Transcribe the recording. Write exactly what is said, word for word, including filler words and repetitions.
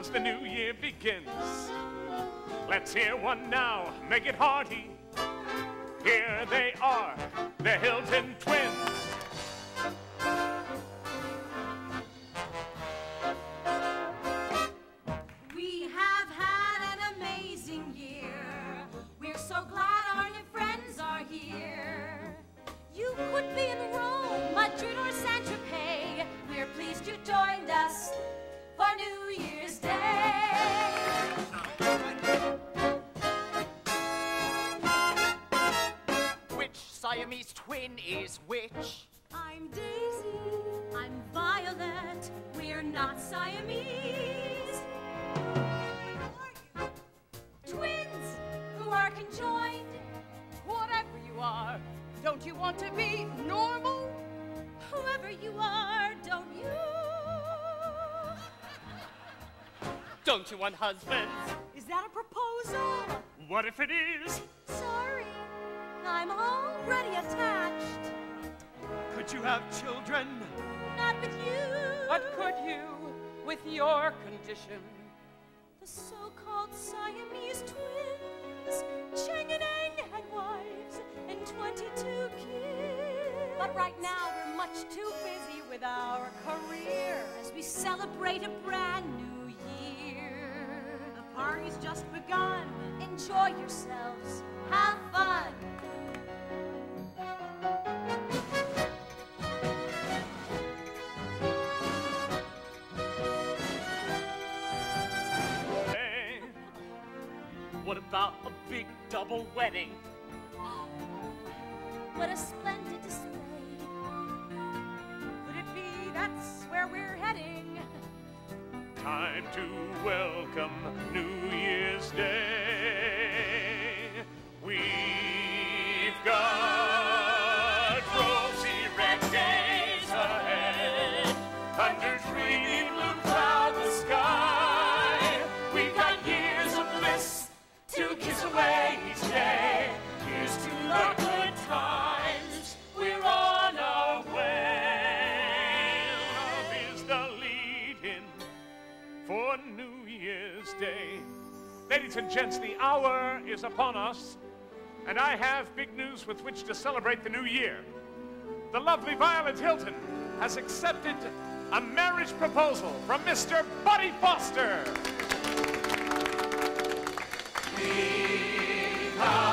as the new year begins. Let's hear one now, make it hearty. Here they are, the Hilton twins. We have had an amazing year. We're so glad our new friends are here. You could be in Rome, Madrid, or Saint-Tropez. We're pleased you joined us for New Year's Day. Which Siamese twin is which? I'm Daisy. I'm Violet. We're not Siamese. Twins who are conjoined. Whatever you are, don't you want to be normal? Whoever you are, don't you? Don't you want husbands? Is that a proposal? What if it is? Sorry, I'm already attached. Could you have children? Not with you. But could you, with your condition? The so-called Siamese twins, Chang and Eng had wives and twenty-two kids. But right now we're much too busy with our career as we celebrate a brand new year. The party's just begun. Enjoy yourselves. Have fun. What about a big double wedding? What a splendid display. Could it be that's where we're heading? Time to welcome New Year's Day. We've got rosy red days ahead, under dreamy blue cloud the sky. We've got years of bliss to kiss away each day. Here's to the good times, we're on our way. Love is the lead-in for New Year's Day. Ladies and gents, the hour is upon us, and I have big news with which to celebrate the new year. The lovely Violet Hilton has accepted a marriage proposal from Mister Buddy Foster. Because